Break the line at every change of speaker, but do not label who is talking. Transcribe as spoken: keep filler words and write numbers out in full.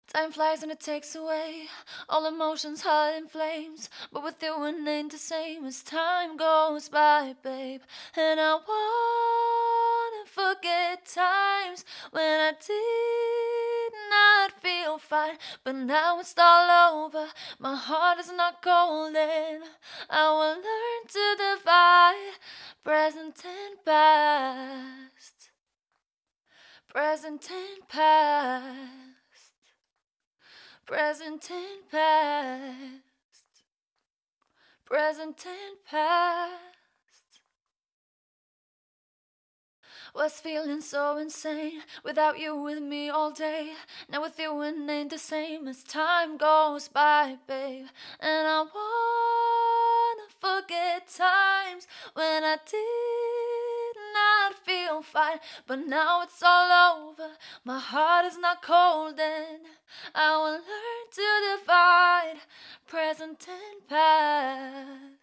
Time flies and it takes away all emotions, hot in flames. But with you it ain't the same as time goes by, babe. And I wanna forget times when I did not feel fine. But now it's all over, my heart is not golden. I will learn to divide present and past. Present and past. Present and past, present and past. Was feeling so insane without you with me all day. Now with you it ain't the same as time goes by, babe. And I wanna forget times when I did not feel fine. But now it's all over, my heart is not cold, and I will learn to divide present and past.